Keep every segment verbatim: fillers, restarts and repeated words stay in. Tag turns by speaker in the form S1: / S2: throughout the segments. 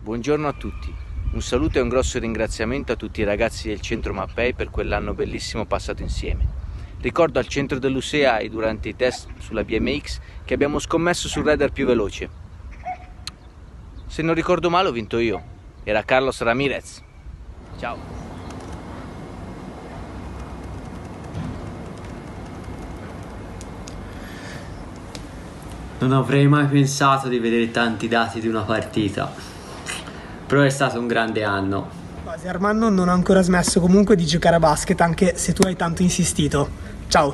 S1: Buongiorno a tutti, un saluto e un grosso ringraziamento a tutti i ragazzi del centro Mappei per quell'anno bellissimo passato insieme. Ricordo al centro dell'U S E A e durante i test sulla B M X che abbiamo scommesso sul rider più veloce. Se non ricordo male ho vinto io, era Carlos Ramirez. Ciao!
S2: Non avrei mai pensato di vedere tanti dati di una partita, però è stato un grande anno.
S3: Quasi, Armando non ha ancora smesso comunque di giocare a basket, anche se tu hai tanto insistito. Ciao!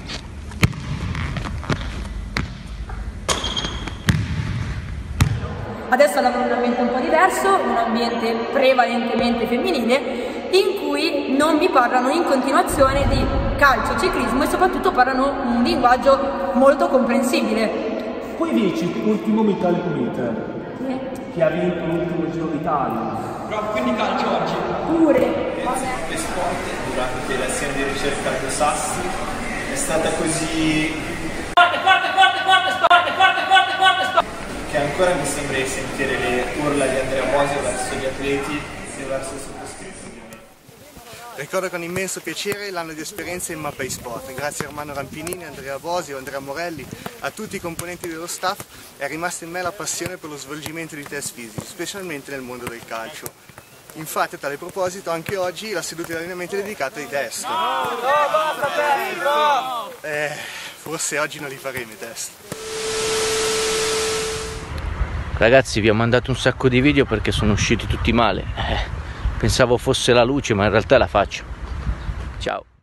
S4: Adesso lavoro in un ambiente un po' diverso, un ambiente prevalentemente femminile, in cui non mi parlano in continuazione di calcio, ciclismo e soprattutto parlano un linguaggio molto comprensibile.
S5: Poi dici ultimo Michele Pulite, che ha vinto l'ultimo Giro d'Italia.
S6: Però quindi calcio oggi?
S4: Pure.
S6: Le sport durante l'azione di ricerca di Sassi è stata così forte, forte, forte, forte, forte, forte, forte, forte, forte, che ancora mi sembra di sentire le urla di Andrea Bosio verso gli atleti e verso il sottoscritto, ovviamente.
S7: Ricordo con immenso piacere l'anno di esperienza in Mappei Sport. Grazie a Armando Rampinini, Andrea Bosio, Andrea Morelli, a tutti i componenti dello staff è rimasta in me la passione per lo svolgimento di test fisici, specialmente nel mondo del calcio. Infatti a tale proposito anche oggi la seduta di allenamento è dedicata ai test. No, no, basta te, no! Eh, forse oggi non li faremo i test.
S1: Ragazzi, vi ho mandato un sacco di video perché sono usciti tutti male. Eh, pensavo fosse la luce, ma in realtà è la faccia. Ciao!